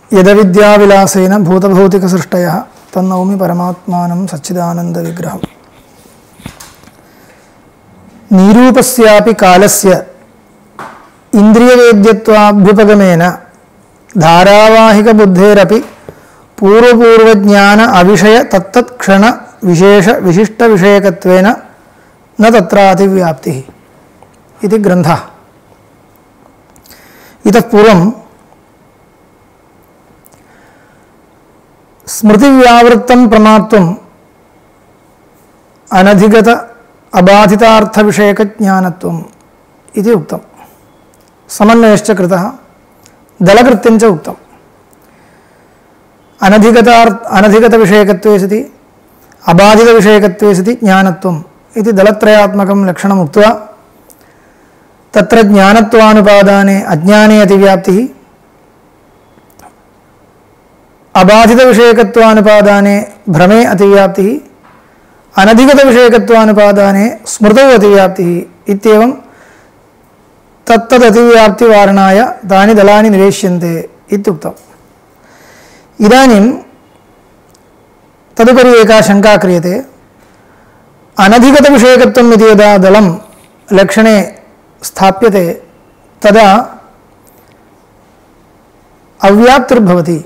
यदविद्याविलासेन भूतभौतिकसृष्टयः तन्नौमि परमात्मानं सच्चिदानन्दविग्रहम्। निरूपस्यापि कालस्य इन्द्रियवेद्यत्वाभ्युपगमेन धारावाहिकबुद्धेरपि पूर्वपूर्वज्ञान अविषय तत्तत्क्षण विशेष विशिष्टविषयकत्वेन न तत्रातिव्याप्तिः इति ग्रन्थः। इतः पूर्वं स्मृतिव्यावृत्तं प्रमात्वम् अनधिगत अबाधितार्थविषयकज्ञानत्वम् इति उक्तम्। समन्वयश्च कृतः, दलकृत्यञ्च उक्तम्। अनधिगतविषयकत्वे सति अबाधितविषयकत्वे सति ज्ञानत्वम् इति दलत्रयात्मकं लक्षणम् उक्त्वा तत्र ज्ञानत्वानुपादाने अज्ञाने अतिव्याप्तिः, अबाधितविषयकत्वानुपादाने भ्रमे अतिव्याप्तिः, अनधिगतविषयकत्वानुपादाने स्मृतौ अतिव्याप्तिः इत्येवं तत्तदतिव्याप्तिवारणाय तानि दलानि निवेश्यन्ते इत्युक्तम्। इदानीं तदुपरि एका शङ्का क्रियते। अनधिगतविषयकत्वम् इति यदा दलं लक्षणे स्थाप्यते तदा अव्याप्तिर्भवति।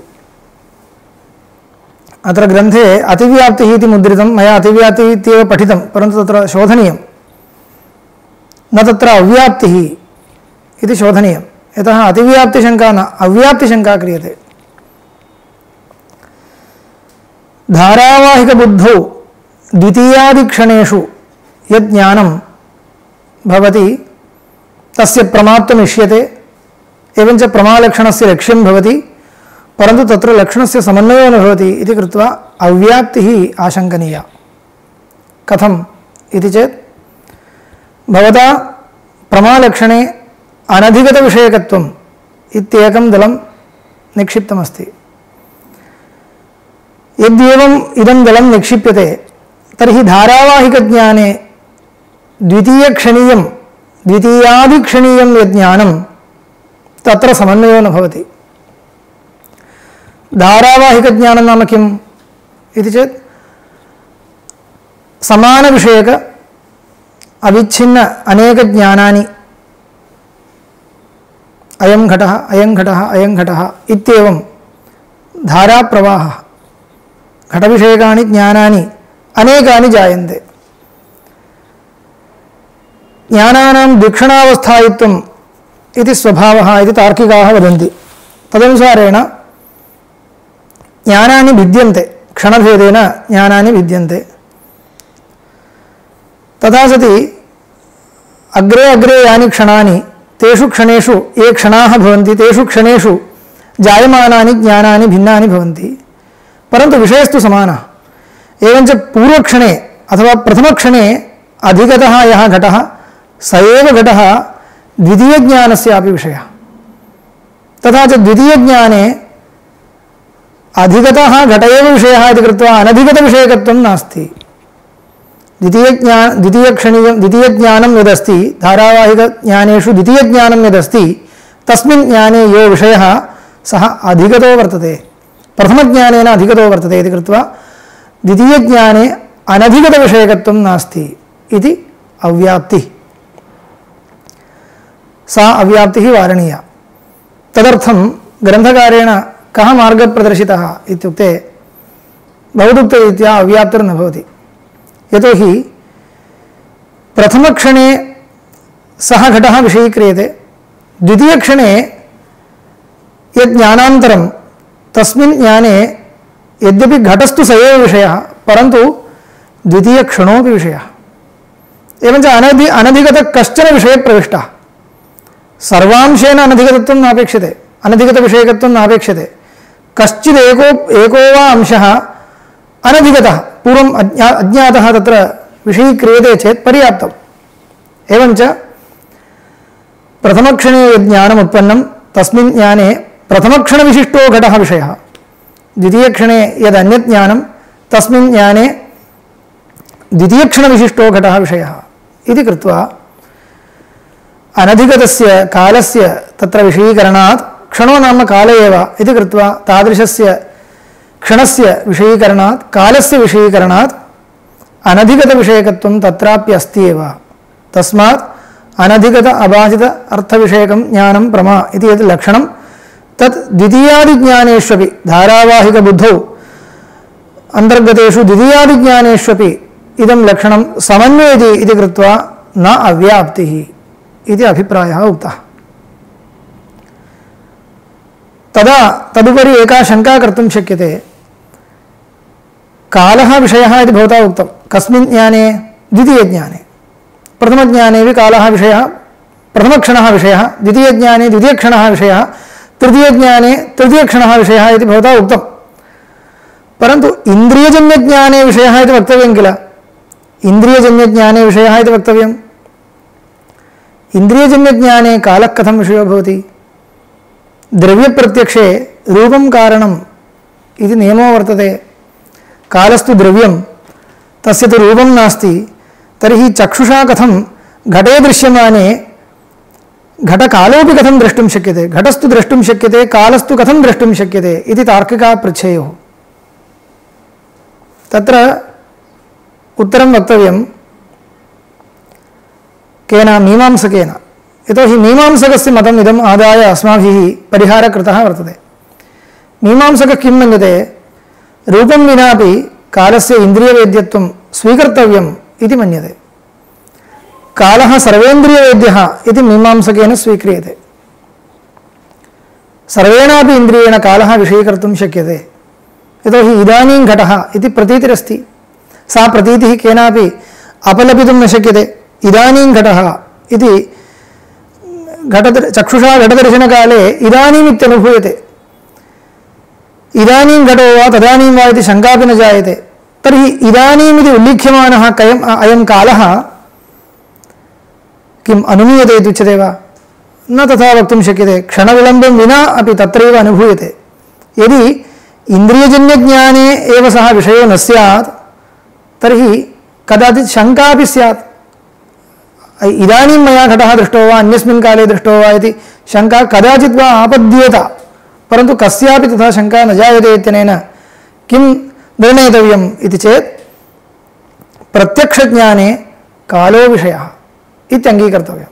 अत्र ग्रन्थे अतिव्याप्तिः इति मुद्रितं, मया अतिव्याप्तिः इत्येव पठितं, परन्तु तत्र शोधनीयं, न तत्र अव्याप्तिः इति शोधनीयं। यतः अतिव्याप्तिशङ्का न अव्याप्तिशङ्का क्रियते। धारावाहिकबुद्धौ द्वितीयादिक्षणेषु यज्ञानं भवति तस्य प्रमात्वमिष्यते, एवञ्च प्रमालक्षणस्य लक्ष्यं भवति, परन्तु तत्र लक्षणस्य समन्वयो न भवति इति कृत्वा अव्याप्तिः आशङ्कनीया। कथम् इति चेत् भवता प्रमालक्षणे अनधिगतविषयकत्वम् इत्येकं दलं निक्षिप्तमस्ति। यद्येवम् इदं दलं निक्षिप्यते तर्हि धारावाहिकज्ञाने द्वितीयादिक्षणीयं यज्ञानं तत्र समन्वयो न भवति। धारावाहिकज्ञानं नाम किम् इति चेत् समानविषयक अविच्छिन्न अनेकज्ञानानि, अयं घटः अयं घटः अयं घटः इत्येवं धाराप्रवाहः, घटविषयकानि ज्ञानानि अनेकानि जायन्ते। ज्ञानानां द्विक्षणावस्थायित्वम् इति स्वभावः इति तार्किकाः वदन्ति। तदनुसारेण ज्ञानानि भिद्यन्ते, क्षणभेदेन ज्ञानानि भिद्यन्ते। तथा सति अग्रे अग्रे यानि क्षणानि, तेषु क्षणेषु ये क्षणाः भवन्ति तेषु क्षणेषु जायमानानि ज्ञानानि भिन्नानि भवन्ति, परन्तु विषयस्तु समानः। एवञ्च पूर्वक्षणे अथवा प्रथमक्षणे अधिगतः यः घटः स एव घटः द्वितीयज्ञानस्यापि विषयः। तथा च द्वितीयज्ञाने अधिगतः घट एव विषयः इति कृत्वा अनधिगतविषयकत्वं नास्ति। द्वितीयज्ञानं यदस्ति, धारावाहिकज्ञानेषु द्वितीयज्ञानं यदस्ति तस्मिन् ज्ञाने यो विषयः सः अधिगतो वर्तते, प्रथमज्ञानेन अधिगतो वर्तते इति कृत्वा द्वितीयज्ञाने अनधिगतविषयकत्वं नास्ति इति अव्याप्तिः। सा अव्याप्तिः वारणीया। तदर्थं ग्रन्थकारेण कः मार्गः प्रदर्शितः इत्युक्ते बहुदुक्तरीत्या अव्याप्तिर्न भवति। यतोहि प्रथमक्षणे सः घटः विषयीक्रियते, द्वितीयक्षणे यज्ञानान्तरं तस्मिन् ज्ञाने यद्यपि घटस्तु स एव विषयः, परन्तु द्वितीयक्षणोऽपि विषयः। एवञ्च अनधिगतः कश्चन विषयः प्रविष्टः। सर्वांशेन अनधिगतत्वं नापेक्षते, अनधिगतविषयकत्वं नापेक्षते। कश्चिदेको वा अंशः अनधिगतः पूर्वम् अज्ञातः तत्र विषयीक्रियते चेत् पर्याप्तम्। एवञ्च प्रथमक्षणे यज्ञानम् उत्पन्नं तस्मिन् ज्ञाने प्रथमक्षणविशिष्टो घटः विषयः, द्वितीयक्षणे यदन्यज्ञानं तस्मिन् ज्ञाने द्वितीयक्षणविशिष्टो घटः विषयः इति कृत्वा अनधिगतस्य कालस्य तत्र विषयीकरणात् क्षणो नाम काल एव इति कृत्वा तादृशस्य क्षणस्य विषयीकरणात् कालस्य विषयीकरणात् अनधिगतविषयकत्वं तत्रापि अस्ति एव। तस्मात् अनधिगत अबाधित अर्थविषयकं ज्ञानं प्रमा इति यत् लक्षणं तत् द्वितीयादिज्ञानेष्वपि धारावाहिकबुद्धौ अन्तर्गतेषु द्वितीयादिज्ञानेष्वपि इदं लक्षणं समन्वयति इति कृत्वा न अव्याप्तिः इति अभिप्रायः उक्तः। तदा तदुपरि एका शङ्का कर्तुं शक्यते। कालः विषयः इति भवता उक्तं। कस्मिन् ज्ञाने? द्वितीयज्ञाने। प्रथमज्ञानेपि कालः विषयः, प्रथमक्षणः विषयः, द्वितीयज्ञाने द्वितीयक्षणः विषयः, तृतीयज्ञाने तृतीयक्षणः विषयः इति भवता उक्तं। परन्तु इन्द्रियजन्यज्ञाने विषयः इति वक्तव्यं किल? इन्द्रियजन्यज्ञाने विषयः इति वक्तव्यम्। इन्द्रियजन्यज्ञाने कालः कथं विषयो भवति? द्रव्यप्रत्यक्षे रूपं कारणम् इति नियमो वर्तते। कालस्तु द्रव्यं, तस्य तु रूपं नास्ति। तर्हि चक्षुषा कथं घटे दृश्यमाने घटकालोपि कथं द्रष्टुं शक्यते? घटस्तु द्रष्टुं शक्यते, कालस्तु कथं द्रष्टुं शक्यते इति तार्किकाः पृच्छेयुः। तत्र उत्तरं वक्तव्यं केन? मीमांसकेन। यतोहि मीमांसकस्य मतम् इदम् आदाय अस्माभिः परिहारः कृतः वर्तते। मीमांसकः किं मन्यते? रूपं विनापि कालस्य इन्द्रियवेद्यत्वं स्वीकर्तव्यम् इति मन्यते। कालः सर्वेन्द्रियवेद्यः इति मीमांसकेन स्वीक्रियते। सर्वेणापि इन्द्रियेण कालः विषयीकर्तुं शक्यते। यतोहि इदानीं घटः इति प्रतीतिरस्ति। सा प्रतीतिः केनापि अपलपितुं न शक्यते। इदानीं घटः इति चक्षुषा घटदर्शनकाले इदानीम् इत्यनुभूयते। इदानीं घटो वा तदानीं वा इति शङ्कापि न जायते। तर्हि इदानीम् इति उल्लिख्यमानः अयं कालः किम् अनुमीयते इत्युच्यते वा? न तथा वक्तुं शक्यते। क्षणविलम्बं विना अपि तत्रैव अनुभूयते। यदि इन्द्रियजन्यज्ञाने एव सः विषयो न स्यात् तर्हि कदाचित् शङ्का अपि स्यात्। इदानीं मया घटः दृष्टो वा अन्यस्मिन् काले दृष्टो वा इति शङ्का कदाचित् वा आपद्येत। परन्तु कस्यापि तथा शङ्का न जायते इत्यनेन किं निर्णेतव्यम् इति चेत् प्रत्यक्षज्ञाने कालो विषयः इत्यङ्गीकर्तव्यम्।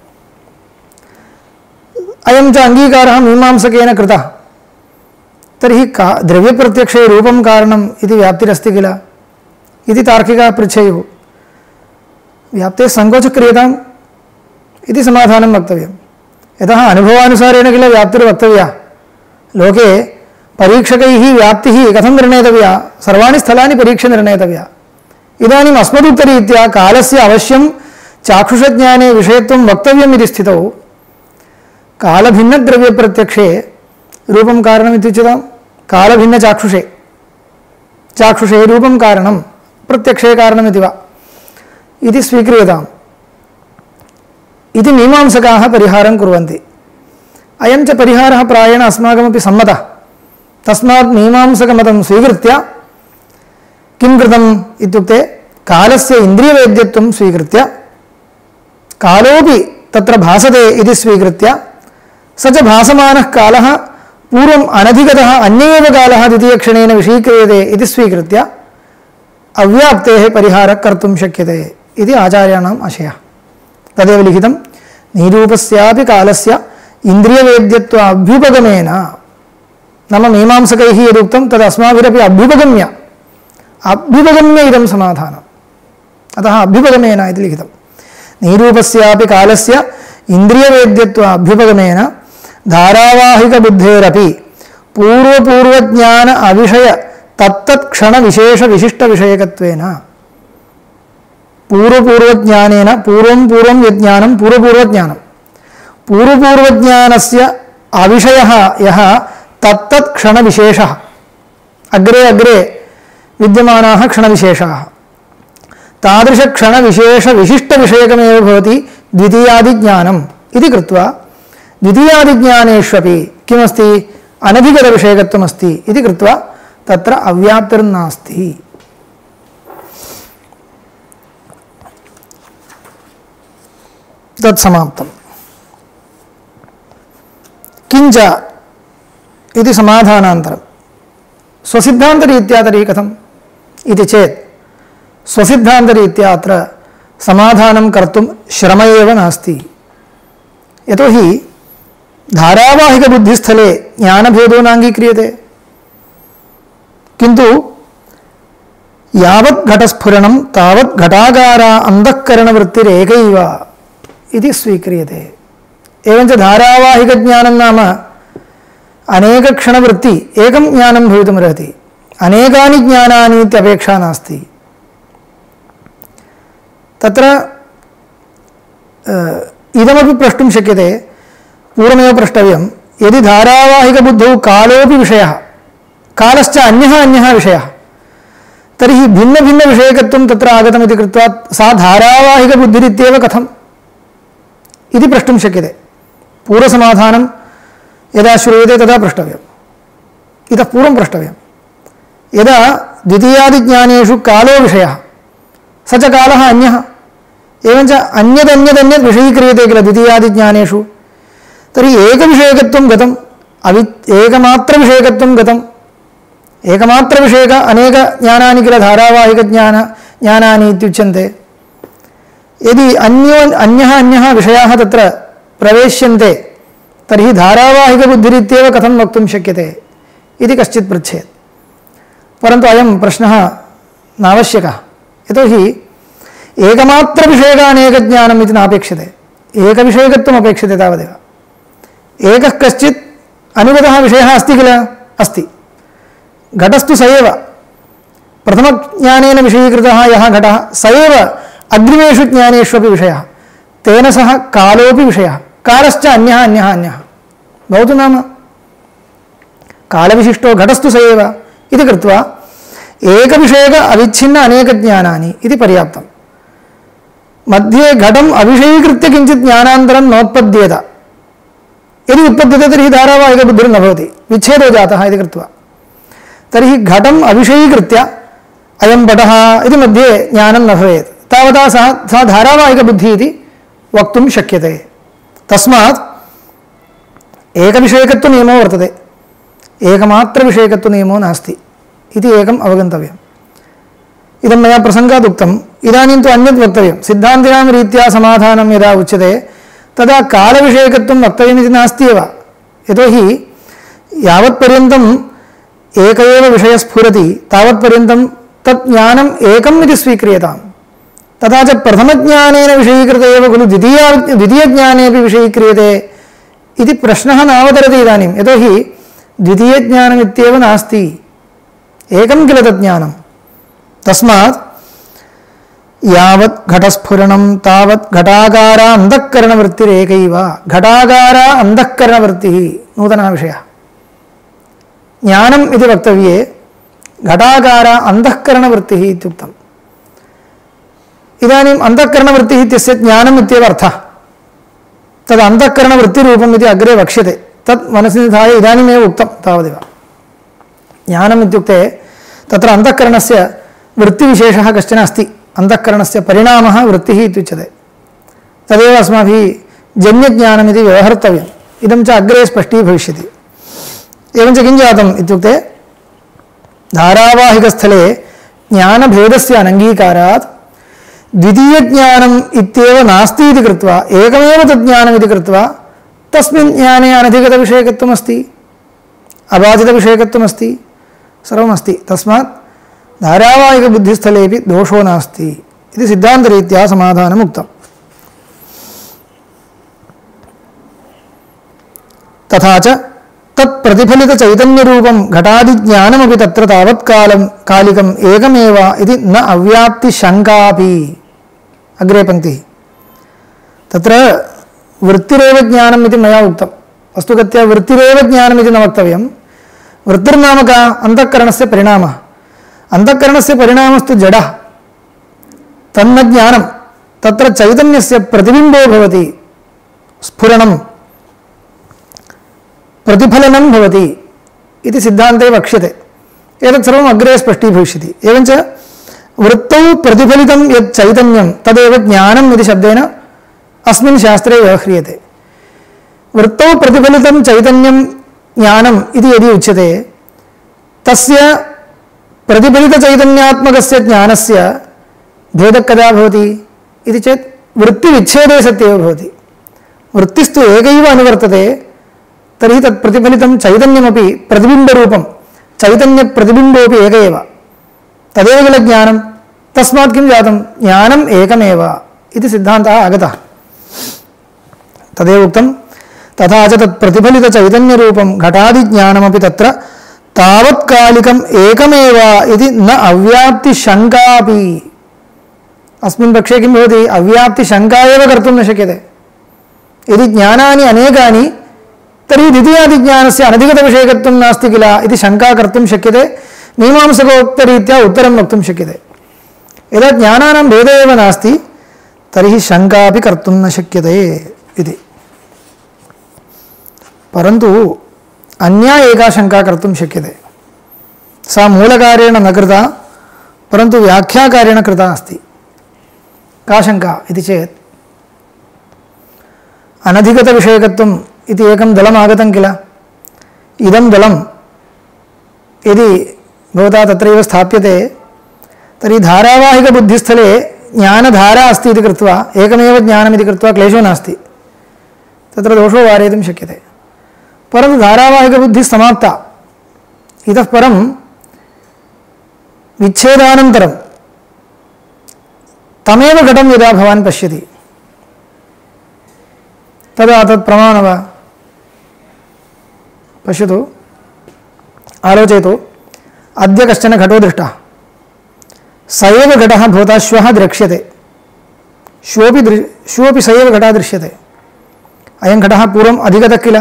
अयं च अङ्गीकारः मीमांसकेन कृतः। तर्हि द्रव्यप्रत्यक्षे रूपं कारणम् इति व्याप्तिरस्ति किल इति तार्किकाः पृच्छेयुः। व्याप्ते सङ्कोचक्रियताम् इति समाधानं वक्तव्यं। यतः अनुभवानुसारेण किल व्याप्तिर्वक्तव्या। लोके परीक्षकैः व्याप्तिः कथं निर्णेतव्या? सर्वाणि स्थलानि परीक्ष्य निर्णेतव्या। इदानीम् अस्मदुक्तरीत्या कालस्य अवश्यं चाक्षुषज्ञाने विषयत्वं वक्तव्यम् इति स्थितौ कालभिन्नद्रव्यप्रत्यक्षे रूपं कारणम् इत्युच्यतां। कालभिन्नचाक्षुषे चाक्षुषे रूपं कारणं प्रत्यक्षे कारणमिति वा इति स्वीक्रियताम् इति मीमांसकाः परिहारं कुर्वन्ति। अयं च परिहारः प्रायेण अस्माकमपि सम्मतः। तस्मात् मीमांसकमतं स्वीकृत्य किं कृतम् इत्युक्ते कालस्य इन्द्रियवेद्यत्वं स्वीकृत्य कालोपि तत्र भासते इति स्वीकृत्य स च भासमानः कालः पूर्वम् अनधिगतः अन्य एव कालः द्वितीयक्षणेन विषयीक्रियते इति स्वीकृत्य अव्याप्तेः परिहारः कर्तुं शक्यते इति आचार्याणाम् आशयः। तदेव लिखितं निरूपस्यापि कालस्य इन्द्रियवेद्यत्व अभ्युपगमेन। नाम मीमांसकैः यदुक्तं तद् अस्माभिरपि अभ्युपगम्य इदं समाधानम्। अतः अभ्युपगमेन इति लिखितं। निरूपस्यापि कालस्य इन्द्रियवेद्यत्व अभ्युपगमेन धारावाहिकबुद्धेरपि पूर्वपूर्वज्ञान अविषय तत्तत्क्षणविशेषविशिष्टविषयकत्वेन। पूर्वपूर्वज्ञानेन पूर्वं यज्ञानं पूर्वपूर्वज्ञानं पूर्वपूर्वज्ञानस्य अविषयः यः तत्तत्क्षणविशेषः अग्रे अग्रे विद्यमानाः क्षणविशेषाः तादृशक्षणविशेषविशिष्टविषयकमेव भवति द्वितीयादिज्ञानम् इति कृत्वा द्वितीयादिज्ञानेष्वपि किमस्ति? अनधिगतविषयकत्वमस्ति इति कृत्वा तत्र अव्याप्तिर्नास्ति। तत्समाप्तम्। किञ्च इति समाधानान्तरं स्वसिद्धान्तरीत्या तर्हि कथम् इति चेत् स्वसिद्धान्तरीत्या अत्र समाधानं कर्तुं श्रम एव नास्ति। यतोहि धारावाहिकबुद्धिस्थले ज्ञानभेदो नाङ्गीक्रियते, किन्तु यावत् घटस्फुरणं तावत् घटागारा अन्धःकरणवृत्तिरेकैव इति स्वीक्रियते। एवञ्च धारावाहिकज्ञानं नाम अनेकक्षणवृत्ति एकं ज्ञानं भवितुमर्हति, अनेकानि ज्ञानानि इत्यपेक्षा नास्ति। तत्र इदमपि प्रष्टुं शक्यते, पूर्वमेव प्रष्टव्यं, यदि धारावाहिकबुद्धौ कालोऽपि विषयः, कालश्च अन्यः विषयः, तर्हि भिन्नभिन्नविषयकत्वं तत्र आगतमिति कृत्वा सा धारावाहिकबुद्धिरित्येव कथम् इति प्रष्टुं शक्यते। पूर्वसमाधानं यदा श्रूयते तदा प्रष्टव्यम्, इतः पूर्वं प्रष्टव्यं। यदा द्वितीयादिज्ञानेषु कालो विषयः, स च कालः अन्यः, एवञ्च अन्यदन्यदन्यद् विषयीक्रियते किल द्वितीयादिज्ञानेषु, तर्हि एकविषयकत्वं गतम्, एकमात्रविषयकत्वं गतम्। एकमात्रविषयक अनेक ज्ञानानि किल धारावाहिकज्ञानानि इत्युच्यन्ते। यदि अन्यः विषयाः तत्र प्रवेश्यन्ते तर्हि धारावाहिकबुद्धिरित्येव कथं वक्तुं शक्यते इति कश्चित् पृच्छेत्। परन्तु अयं प्रश्नः नावश्यकः, यतोहि एकमात्रविषयक अनेकज्ञानम् इति नापेक्षते, एकविषयकत्वम् अपेक्षते तावदेव। एकः कश्चित् अनुगतः विषयः अस्ति किल, अस्ति। घटस्तु स एव, प्रथमज्ञानेन विषयीकृतः यः घटः स एव अग्रिमेषु ज्ञानेष्वपि विषयः, तेन सह कालोऽपि विषयः, कालश्च अन्यः भवतु नाम कालविशिष्टो घटस्तु स एव इति कृत्वा एकविषयक अविच्छिन्न अनेकज्ञानानि इति पर्याप्तम्। मध्ये घटम् अविषयीकृत्य किञ्चित् ज्ञानान्तरं नोत्पद्येत, यदि उत्पद्यते तर्हि धारावाहिकबुद्धिर्न भवति, विच्छेदो जातः इति कृत्वा। तर्हि घटम् अविषयीकृत्य अयं पटः इति मध्ये ज्ञानं न भवेत्, तावता सा धारावाहिकबुद्धिः इति वक्तुं शक्यते। तस्मात् एकविषयकत्वनियमो वर्तते, एकमात्रविषयकत्वनियमो नास्ति इति एकम् अवगन्तव्यम्। इदं मया प्रसङ्गात् उक्तम्। इदानीं तु अन्यत् वक्तव्यं। सिद्धान्तिनां रीत्या समाधानं यदा उच्यते तदा कालविषयकत्वं वक्तव्यमिति नास्ति एव, यतोहि यावत्पर्यन्तम् एक एव विषयः स्फुरति तावत्पर्यन्तं तत् ज्ञानम् एकम् इति स्वीक्रियताम्। तथा च प्रथमज्ञानेन विषयीकृत एव खलु द्वितीयज्ञानेपि विषयीक्रियते इति प्रश्नः नावतरति इदानीं, यतोहि द्वितीयज्ञानमित्येव नास्ति, एकं किल तज्ज्ञानं। तस्मात् यावत् घटस्फुरणं तावत् घटागारा अन्धःकरणवृत्तिरेकैव। घटागारा अन्धःकरणवृत्तिः नूतनः विषयः। ज्ञानम् इति वक्तव्ये घटागारा अन्धःकरणवृत्तिः इत्युक्तम्। इदानीम् अन्धःकरणवृत्तिः इत्यस्य ज्ञानम् इत्येव अर्थः। तद् अन्धःकरणवृत्तिरूपम् इति अग्रे वक्ष्यते, तत् मनसि निधाय इदानीमेव उक्तं तावदेव। ज्ञानम् इत्युक्ते तत्र अन्तःकरणस्य वृत्तिविशेषः कश्चन अस्ति, अन्तःकरणस्य परिणामः वृत्तिः इत्युच्यते। तदेव अस्माभिः जन्यज्ञानमिति व्यवहर्तव्यम्। इदं च अग्रे स्पष्टीभविष्यति। एवञ्च किं जातम् इत्युक्ते धारावाहिकस्थले ज्ञानभेदस्य अनङ्गीकारात् द्वितीयज्ञानम् इत्येव नास्ति इति कृत्वा एकमेव तज्ज्ञानमिति कृत्वा तस्मिन् ज्ञाने अनधिगतविषयकत्वमस्ति, अबाधितविषयकत्वमस्ति, सर्वमस्ति। तस्मात् धारावाहिकबुद्धिस्थलेपि दोषो नास्ति इति सिद्धान्तरीत्या समाधानम् उक्तम्। तथा च तत्प्रतिफलितचैतन्यरूपं घटादिज्ञानमपि तत्र तावत्कालिकम् एकमेव इति न अव्याप्तिशङ्कापि। अग्रे पङ्क्तिः। तत्र वृत्तिरेव ज्ञानम् इति मया उक्तं। वस्तुगत्या वृत्तिरेव ज्ञानम् इति न वक्तव्यं। वृत्तिर्नाम का? अन्तःकरणस्य परिणामः। अन्तःकरणस्य परिणामस्तु जडः, तन्न ज्ञानं। तत्र चैतन्यस्य प्रतिबिम्बो भवति, स्फुरणं प्रतिफलनं भवति इति सिद्धान्ते वक्ष्यते। एतत् सर्वम् अग्रे स्पष्टीभविष्यति। एवञ्च वृत्तौ प्रतिफलितं यत् चैतन्यं तदेव ज्ञानम् इति शब्देन अस्मिन् शास्त्रे व्यवह्रियते। वृत्तौ प्रतिफलितं चैतन्यं ज्ञानम् इति यदि उच्यते तस्य प्रतिफलितचैतन्यात्मकस्य ज्ञानस्य भेदः कदा भवति इति चेत् वृत्तिविच्छेदे सत्येव भवति। वृत्तिस्तु एकैव अनुवर्तते, तर्हि तत् प्रतिफलितं चैतन्यमपि प्रतिबिम्बरूपं चैतन्यप्रतिबिम्बोऽपि एक एव, तदेव किल ज्ञानं। तस्मात् किं जातं, ज्ञानम् एकमेव इति सिद्धान्तः आगतः। तदेव उक्तं, तथा च तत् प्रतिफलितचैतन्यरूपं घटादिज्ञानमपि तत्र तावत्कालिकम् एकमेव इति न अव्याप्तिशङ्कापि। अस्मिन् पक्षे किं भवति, अव्याप्तिशङ्का एव कर्तुं न शक्यते। यदि ज्ञानानि अनेकानि तर्हि द्वितीयादिज्ञानस्य अनधिगतविषयकत्वं नास्ति किल इति शङ्का कर्तुं शक्यते। मीमांसकोक्तरीत्या उत्तरं वक्तुं शक्यते। यदा ज्ञानानां भेदः एव नास्ति तर्हि शङ्का अपि कर्तुं न शक्यते इति। परन्तु अन्या एका शङ्का कर्तुं शक्यते, सा मूलकार्येण न कृता परन्तु व्याख्याकारेण कृता अस्ति। का शङ्का इति चेत्, अनधिगतविषयकत्वम् इति एकं दलम् आगतं किल, इदं दलं यदि भवता तत्रैव स्थाप्यते तर्हि धारावाहिकबुद्धिस्थले ज्ञानधारा अस्ति इति कृत्वा एकमेव ज्ञानमिति कृत्वा क्लेशो नास्ति, तत्र दोषो वारयितुं शक्यते। परन्तु धारावाहिकबुद्धिः समाप्ता, इतः परं विच्छेदानन्तरं तमेव घटं यदा भवान् पश्यति तदा तत् प्रमाण वा? पश्यतु, आलोचयतु। अद्य कश्चन घटो दृष्टः, स एव घटः भवता श्वः द्रक्ष्यते, श्वोऽपि स एव घटः दृश्यते। अयं घटः पूर्वम् अधिगतः किल,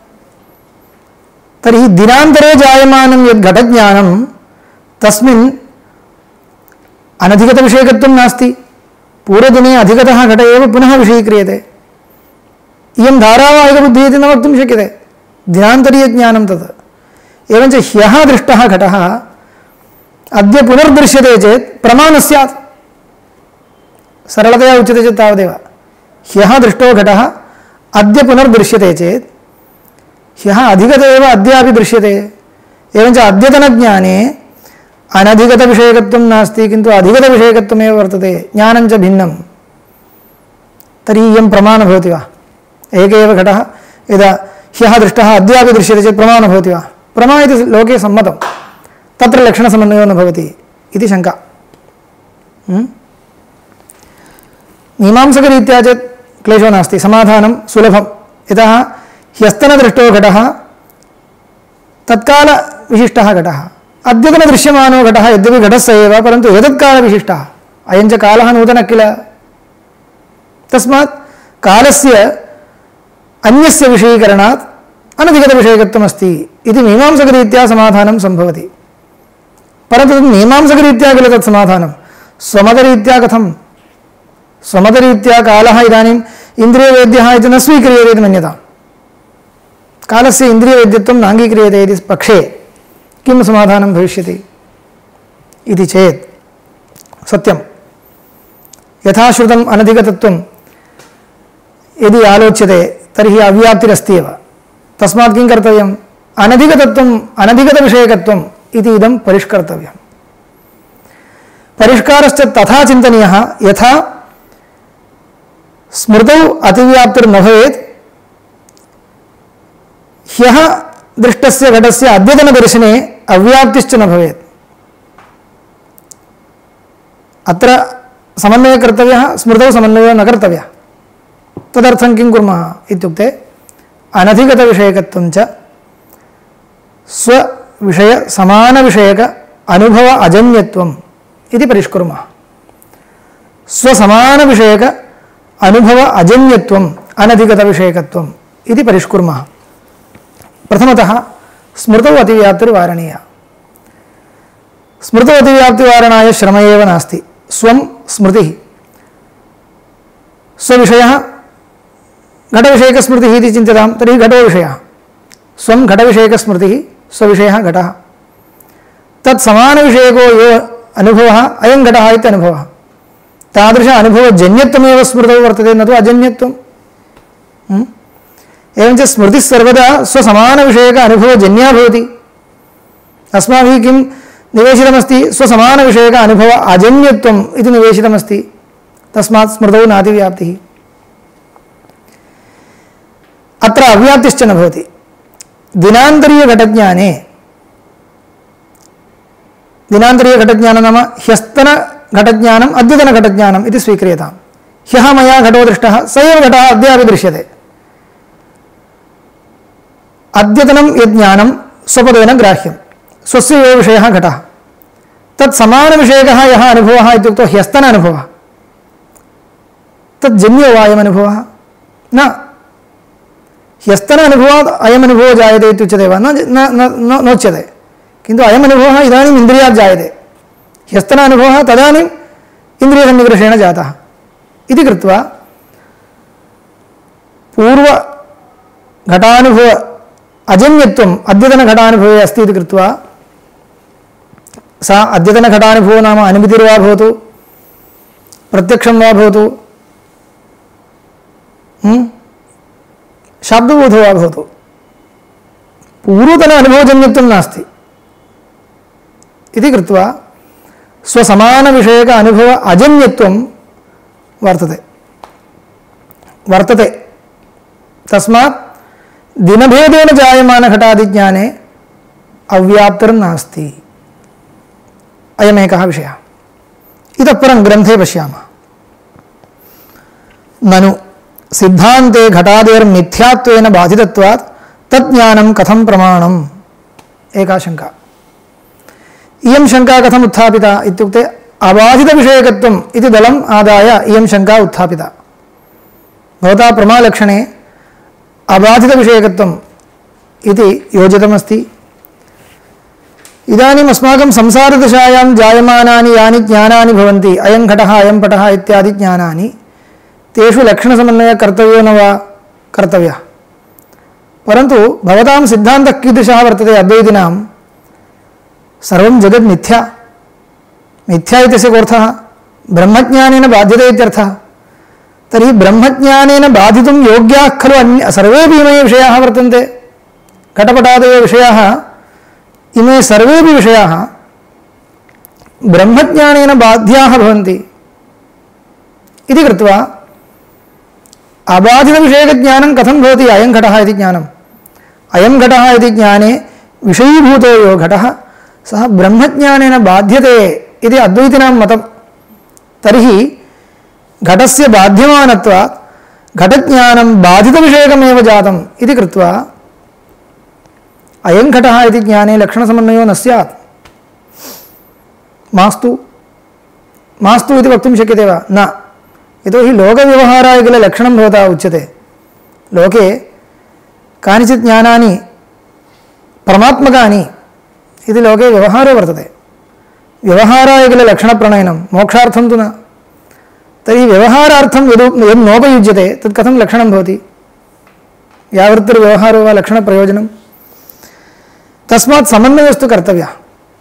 तर्हि दिनान्तरे जायमानं यद् घटज्ञानं तस्मिन् अनधिगतविषयकत्वं नास्ति। पूर्वदिने अधिगतः घट एव पुनः विषयीक्रियते। इयं धारावाहिकबुद्धिः इति न वक्तुं शक्यते, दिनान्तरीयज्ञानं तत्। एवञ्च ह्यः दृष्टः घटः अद्य पुनर्दृश्यते चेत् प्रमाणं स्यात्। सरलतया उच्यते चेत् तावदेव। ह्यः दृष्टो घटः अद्य पुनर्दृश्यते चेत् ह्यः अधिगत एव अद्यापि दृश्यते। एवञ्च अद्यतनज्ञाने अनधिगतविषयकत्वं नास्ति किन्तु अधिगतविषयकत्वमेव वर्तते, ज्ञानं च भिन्नं। तर्हि इयं प्रमाणं भवति वा? एक एव घटः यदा ह्यः दृष्टः अद्यापि दृश्यते चेत् प्रमाणं भवति वा? प्रमा इति लोके सम्मतं, तत्र लक्षणसमन्वयो न भवति इति शङ्का। मीमांसकरीत्या चेत् क्लेशो नास्ति, समाधानं सुलभं। यतः ह्यस्तनदृष्टो घटः तत्कालविशिष्टः घटः, अद्यतनदृश्यमानो घटः यद्यपि घटः स एव परन्तु एतत्कालविशिष्टः। अयं च कालः नूतनः किल, तस्मात् कालस्य अन्यस्य विषयीकरणात् अनधिगतविषयकत्वमस्ति इति मीमांसकरीत्या समाधानं सम्भवति। परन्तु तत् मीमांसकरीत्या किल तत् समाधानं, स्वमतरीत्या कथं? स्वमतरीत्या कालः इदानीम् इन्द्रियवेद्यः इति न स्वीक्रियते इति मन्यताम्। कालस्य इन्द्रियवेद्यत्वं नाङ्गीक्रियते इति पक्षे किं समाधानं भविष्यति इति चेत् सत्यं यथा श्रुतम् अनधिगतत्वं यदि आलोच्यते तर्हि अव्याप्तिरस्ति एव। तस्मात् किं कर्तव्यम्, अनधिगतत्वम् अनधिगतविषयकत्वम् इति इदं परिष्कर्तव्यम्। परिष्कारश्च तथा चिन्तनीयः यथा स्मृतौ अतिव्याप्तिर्न भवेत्, ह्यः दृष्टस्य घटस्य अद्यतनदर्शने अव्याप्तिश्च न भवेत्। अत्र समन्वयः कर्तव्यः, स्मृतौ समन्वयो न कर्तव्यः। तदर्थं किं कुर्मः इत्युक्ते अनधिगतविषयकत्वं च स्वविषय समानविषयक अनुभव अजन्यत्वम् इति परिष्कुर्मः। स्वसमानविषयक अनुभव अजन्यत्वम् अनधिगतविषयकत्वम् इति परिष्कुर्मः। प्रथमतः स्मृतौ अतिव्याप्तिर्वारणीया। स्मृतौ अतिव्याप्तिवारणाय श्रम एव नास्ति। स्वं स्मृतिः, स्वविषयः घटविषयकस्मृतिः इति चिन्त्यतां तर्हि घटो विषयः, स्वं घटविषयकस्मृतिः स्वविषयः घटः। तत् समानविषयको यो अनुभवः अयं घटः इत्यनुभवः। तादृश अनुभवजन्यत्वमेव स्मृतौ वर्तते, न तु अजन्यत्वम्। एवञ्च स्मृतिः सर्वदा स्वसमानविषयक अनुभवजन्या भवति। अस्माभिः किं निवेशितमस्ति? स्वसमानविषयक अनुभव अजन्यत्वम् इति निवेशितमस्ति। तस्मात् स्मृतौ नातिव्याप्तिः। अत्र अव्याप्तिश्च न भवति। दिनान्तरीयघटज्ञाने, दिनान्तरीयघटज्ञानं नाम ह्यस्तनघटज्ञानम् अद्यतनघटज्ञानम् इति स्वीक्रियताम्। ह्यः मया घटो दृष्टः, स एव घटः अद्यापि दृश्यते। अद्यतनं यज्ञानं स्वपदेन ग्राह्यं, स्वस्य एव विषयः घटः। तत् समानविषयकः यः अनुभवः इत्युक्तौ ह्यस्तन अनुभवः, तत् जन्यो वा अयमनुभवः? न। ह्यस्तन अनुभवात् अयमनुभवो जायते इत्युच्यते वा? नोच्यते। किन्तु अयमनुभवः इदानीम् इन्द्रियात् जायते। ह्यस्तन अनुभवः तदानीम् इन्द्रियसन्निकर्षेण जातः इति कृत्वा पूर्वघटानुभव अजन्यत्वम् अद्यतनघटानुभवे अस्ति इति कृत्वा सा अद्यतनघटानुभवो नाम अनुमितिर्वा भवतु, प्रत्यक्षं वा भवतु, शाब्दबोधो वा भवतु, पूर्वतन अनुभवजन्यत्वं नास्ति इति कृत्वा स्वसमानविषयक अनुभव अजन्यत्वं वर्तते। तस्मात् दिनभेदेन जायमानघटादिज्ञाने अव्याप्तिर्नास्ति। अयमेकः विषयः। इतः परं ग्रन्थे पश्यामः। ननु सिद्धान्ते घटादेर्मिथ्यात्वेन बाधितत्वात् तज्ज्ञानं कथं प्रमाणम्? एका शङ्का। इयं शङ्का कथम् उत्थापिता इत्युक्ते अबाधितविषयकत्वम् इति दलम् आदाय इयं शङ्का उत्थापिता। भवता प्रमालक्षणे अबाधितविषयकत्वम् इति योजितमस्ति। इदानीम् अस्माकं संसारदशायां जायमानानि यानि ज्ञानानि भवन्ति, अयं घटः अयं पटः इत्यादि ज्ञानानि, तेषु लक्षणसमन्वयः कर्तव्यो न वा? कर्तव्यः। परन्तु भवतां सिद्धान्तः कीदृशः वर्तते? अद्वैतिनां सर्वं जगत् मिथ्या। मिथ्या इत्यस्य कोऽर्थः? ब्रह्मज्ञानेन बाध्यते इत्यर्थः। तर्हि ब्रह्मज्ञानेन बाधितुं योग्याः खलु सर्वेपि इमे विषयाः वर्तन्ते। घटपटादयो विषयाः, इमे सर्वेपि विषयाः ब्रह्मज्ञानेन बाध्याः भवन्ति इति कृत्वा अबाधितविषयकज्ञानं कथं भवति? अयं घटः इति ज्ञानम्। अयं घटः इति ज्ञाने विषयीभूतो यो घटः सः ब्रह्मज्ञानेन बाध्यते इति अद्वैतिनां मतं। तर्हि घटस्य बाध्यमानत्वात् घटज्ञानं बाधितविषयकमेव जातम् इति कृत्वा अयं घटः इति ज्ञाने लक्षणसमन्वयो न स्यात्। मास्तु इति वक्तुं शक्यते वा? न। यतोहि लोकव्यवहाराय किल लक्षणं भवता उच्यते। लोके कानिचित् ज्ञानानि परमात्मकानि इति लोके व्यवहारो वर्तते। व्यवहाराय किल लक्षणप्रणयनं, मोक्षार्थं तु न। तर्हि व्यवहारार्थं यद् नोपयुज्यते तत् कथं लक्षणं भवति? व्यावृत्तिर्व्यवहारो वा लक्षणप्रयोजनं? तस्मात् समन्वयस्तु कर्तव्यः।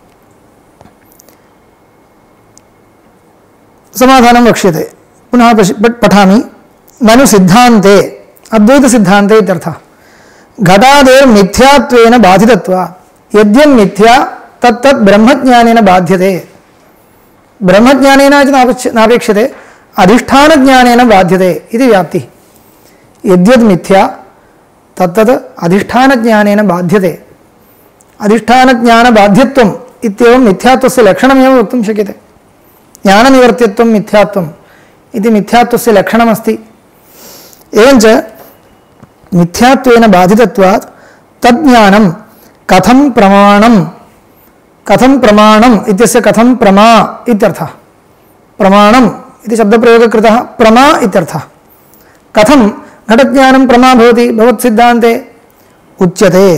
समाधानं वक्ष्यते। पुनः पठामि। ननु सिद्धान्ते, अद्वैतसिद्धान्ते इत्यर्थः, घटादेर्मिथ्यात्वेन बाधितत्वात् यद्यं मिथ्या तत्तत् ब्रह्मज्ञानेन बाध्यते। ब्रह्मज्ञानेन इति नापेक्षते, अधिष्ठानज्ञानेन बाध्यते इति व्याप्तिः। यद्यद् मिथ्या तत्तत् अधिष्ठानज्ञानेन बाध्यते। अधिष्ठानज्ञानबाध्यत्वम् इत्येवं मिथ्यात्वस्य लक्षणमेव वक्तुं शक्यते। ज्ञाननिवर्त्यत्वं मिथ्यात्वम् इति मिथ्यात्वस्य लक्षणमस्ति। एवञ्च मिथ्यात्वेन बाधितत्वात् तज्ज्ञानं कथं प्रमाणम् इत्यस्य कथं प्रमा इत्यर्थः। प्रमाणम् इति शब्दप्रयोगः कृतः, प्रमा इत्यर्थः। कथं घटज्ञानं प्रमा भवति भवत्सिद्धान्ते? उच्यते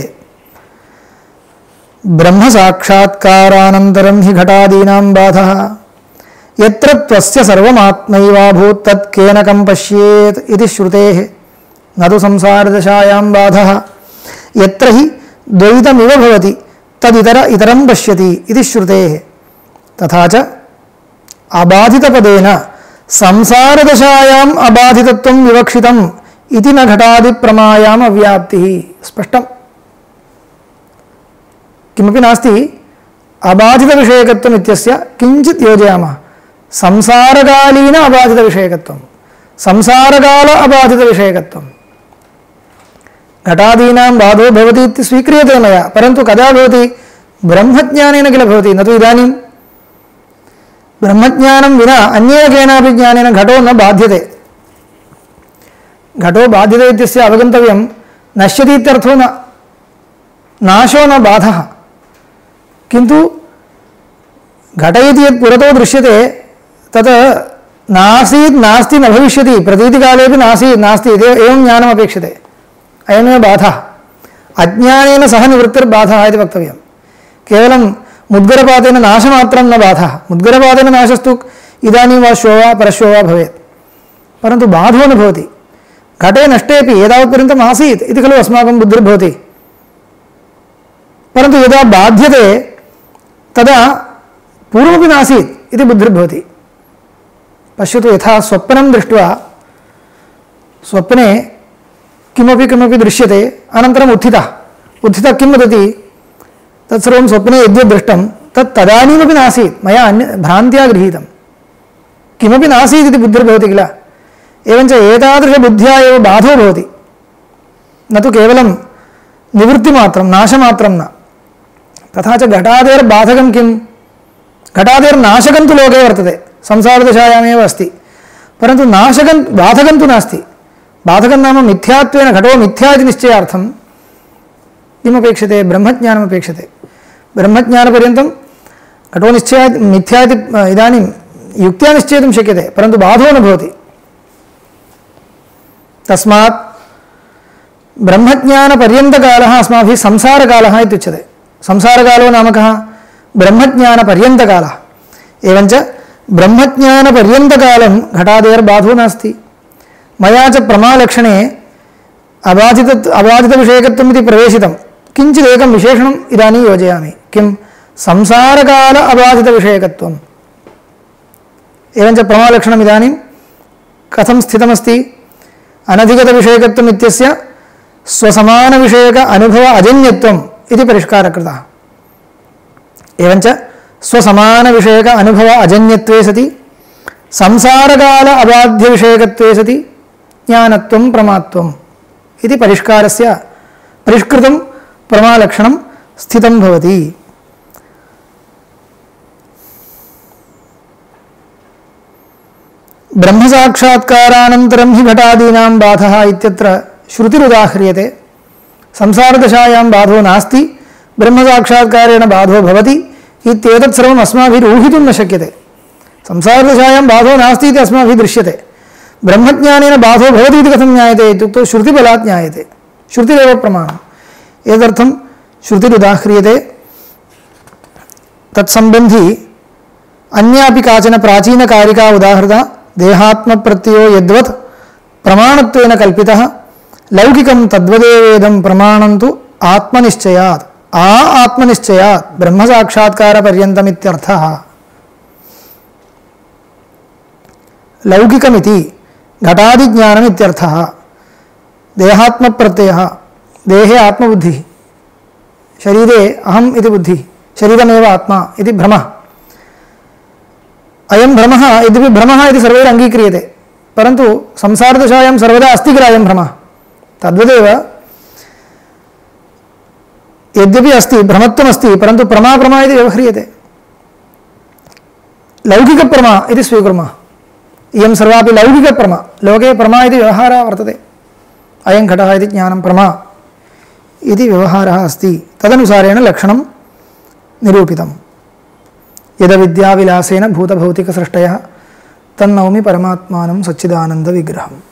ब्रह्मसाक्षात्कारानन्तरं हि घटादीनां बाधः यत्र त्वस्य सर्वमात्मैवाभूत् तत् केन कं पश्येत् इति श्रुतेः न तु संसारदशायां बाधः यत्र हि द्वैतमिव भवति तदितरं पश्यति इति श्रुतेः। तथा च अबाधितपदेन संसारदशायाम् अबाधितत्वं विवक्षितम् इति न घटादि प्रमायाम अव्याप्तिः स्पष्टम् किमपि नास्ति अबाधित विषयकत्वम् इत्यस्य किञ्चित् योजयामः संसारकालीन अबाधित विषयकत्वं संसारकाल अबाधित विषयकत्वं घटादीनां बाधो भवति इति स्वीक्रियते मया परन्तु कदा भवति ब्रह्मज्ञानेन किल भवति न तु इदानीं ब्रह्मज्ञानं विना अन्येन केनापि ज्ञानेन घटो न बाध्यते घटो बाध्यते इत्यस्य अवगन्तव्यं नश्यति इत्यर्थो न नाशो न बाधः किन्तु घट इति यत् पुरतो दृश्यते तत् नासीत् नास्ति न भविष्यति प्रतीतिकालेपि नासीत् नास्ति एवं ज्ञानम् अपेक्षते अयमेव बाधः अज्ञानेन सह निवृत्तिर्बाधः इति वक्तव्यं केवलं मुद्गरपातेन नाशमात्रं न बाधः मुद्गरपातेन नाशस्तु इदानीं वा श्वः वा परश्वः वा भवेत् परन्तु बाधो न भवति घटे नष्टेपि एतावत्पर्यन्तम् आसीत् इति खलु अस्माकं बुद्धिर्भवति परन्तु यदा बाध्यते तदा पूर्वमपि नासीत् इति बुद्धिर्भवति पश्यतु यथा स्वप्नं दृष्ट्वा स्वप्ने किमपि किमपि दृश्यते अनन्तरम् उत्थितः किं वदति तत्सर्वं स्वप्ने यद्यद् दृष्टं तत् तदानीमपि नासीत् मया भ्रान्त्या गृहीतं किमपि नासीत् इति बुद्धिर्भवति किल एवञ्च एतादृशबुद्ध्या एव बाधो भवति न तु केवलं निवृत्तिमात्रं नाशमात्रं न तथा च घटादेर्बाधकं किं घटादेर्नाशकं तु लोके वर्तते संसारदशायामेव अस्ति परन्तु बाधकं तु नास्ति बाधकं नाम मिथ्यात्वेन घटो मिथ्या इति निश्चयार्थं किमपेक्षते ब्रह्मज्ञानमपेक्षते ब्रह्मज्ञानपर्यन्तं घटो निश्चया मिथ्या इति इदानीं युक्त्या निश्चेतुं शक्यते परन्तु बाधो न भवति तस्मात् ब्रह्मज्ञानपर्यन्तकालः अस्माभिः संसारकालः इत्युच्यते संसारकालो नाम कः ब्रह्मज्ञानपर्यन्तकालः एवञ्च ब्रह्मज्ञानपर्यन्तकालं घटादेर्बाधो नास्ति मया च प्रमालक्षणे अबाधितविषयकत्वम् इति प्रवेशितं किञ्चिदेकं विशेषणम् इदानीं योजयामि किं संसारकाल अबाधितविषयकत्वम् एवञ्च प्रमालक्षणम् इदानीं कथं स्थितमस्ति अनधिगतविषयकत्वम् इत्यस्य स्वसमानविषयक अनुभव अजन्यत्वम् इति परिष्कारः कृतः एवञ्च स्वसमानविषयक अनुभव अजन्यत्वे सति संसारकाल अबाध्यविषयकत्वे सति ज्ञानत्वं प्रमात्वम् इति परिष्कारस्य परिष्कृतं प्रमालक्षणं स्थितं भवति ब्रह्मसाक्षात्कारानन्तरं हि घटादीनां बाधः इत्यत्र श्रुतिरुदाह्रियते संसारदशायां बाधो नास्ति ब्रह्मसाक्षात्कारेण बाधो भवति इत्येतत् सर्वम् अस्माभिः ऊहितुं न शक्यते संसारदशायां बाधो नास्ति इति अस्माभिः दृश्यते ब्रह्मज्ञानेन बाधो भवति इति कथं ज्ञायते इत्युक्तौ श्रुतिबलात् ज्ञायते श्रुतिरेव प्रमाणम् एतदर्थं श्रुतिरुदाह्रियते तत्सम्बन्धी अन्यापि काचन प्राचीनकारिका उदाहृता देहात्मप्रत्ययो यद्वत् प्रमाणत्वेन कल्पितः लौकिकं तद्वदेवेदं प्रमाणं तु आत्मनिश्चयात् आत्मनिश्चयात् ब्रह्मसाक्षात्कारपर्यन्तमित्यर्थः लौकिकमिति घटादिज्ञानमित्यर्थः देहात्मप्रत्ययः देहे आत्मबुद्धिः शरीरे अहम् इति बुद्धिः शरीरमेव आत्मा इति भ्रमः अयं भ्रमः यद्यपि भ्रमः इति सर्वैरङ्गीक्रियते परन्तु संसारदशायां सर्वदा अस्ति किल अयं भ्रमः तद्वदेव यद्यपि अस्ति भ्रमत्वमस्ति परन्तु प्रमा इति व्यवह्रियते लौकिकप्रमा इति स्वीकुर्मः इयं सर्वापि लौकिकप्रमा लोके प्रमा इति व्यवहारः वर्तते अयं घटः इति ज्ञानं प्रमा इति व्यवहारः अस्ति तदनुसारेण लक्षणं निरूपितम् यदविद्याविलासेन भूतभौतिकसृष्टयः तन्नौमि परमात्मानं सच्चिदानन्दविग्रहम्